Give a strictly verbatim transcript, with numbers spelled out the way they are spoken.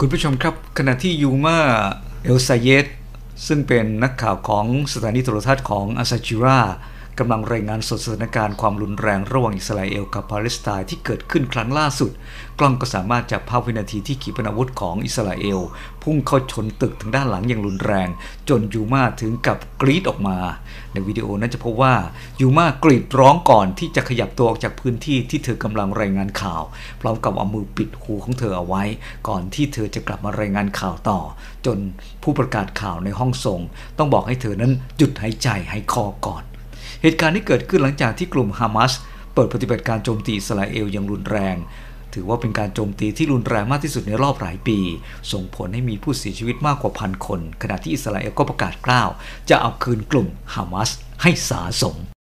คุณผู้ชมครับขณะที่ยูมาเอลซาเยตซึ่งเป็นนักข่าวของสถานีโทรทัศน์ของอาซาจิรากำลังรายงานสดสถานการณ์ความรุนแรงระหว่างอิสราเอลกับปาเลสไตน์ที่เกิดขึ้นครั้งล่าสุดกล้องก็สามารถจับภาพวินาทีที่ขีปนาวุธของอิสราเอลพุ่งเข้าชนตึกทางด้านหลังอย่างรุนแรงจนยูมาถึงกับกรีดออกมาในวิดีโอนั้นจะพบว่ายูมากรีดร้องก่อนที่จะขยับตัวออกจากพื้นที่ที่เธอกำลังรายงานข่าวพร้อมกับเอามือปิดหูของเธอเอาไว้ก่อนที่เธอจะกลับมารายงานข่าวต่อจนผู้ประกาศข่าวในห้องส่งต้องบอกให้เธอนั้นหยุดหายใจหายคอก่อนเหตุการณ์ที่เกิดขึ้นหลังจากที่กลุ่มฮามาสเปิดปฏิบัติการโจมตีอิสราเอลอย่างรุนแรงถือว่าเป็นการโจมตีที่รุนแรงมากที่สุดในรอบหลายปีส่งผลให้มีผู้เสียชีวิตมากกว่าพันคนขณะที่อิสราเอลก็ประกาศกล้าวจะเอาคืนกลุ่มฮามาสให้สาสม